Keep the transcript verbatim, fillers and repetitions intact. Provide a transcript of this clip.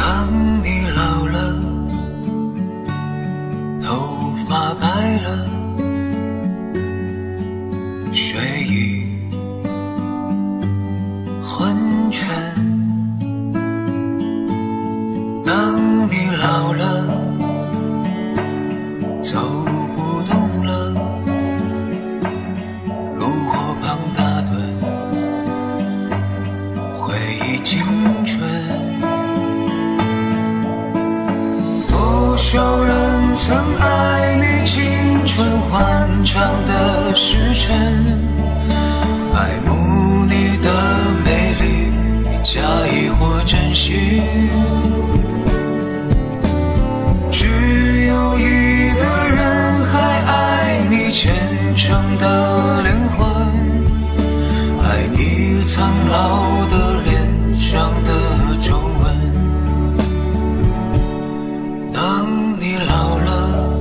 当你老了，头发白了，睡意昏沉。当你老了，走不动了，炉火旁打盹，回忆青春。多少人曾爱你青春欢畅的时辰，爱慕你的美丽，假意或真心。只有一个人还爱你虔诚的灵魂，爱你苍老的脸上的皱纹。当你老了，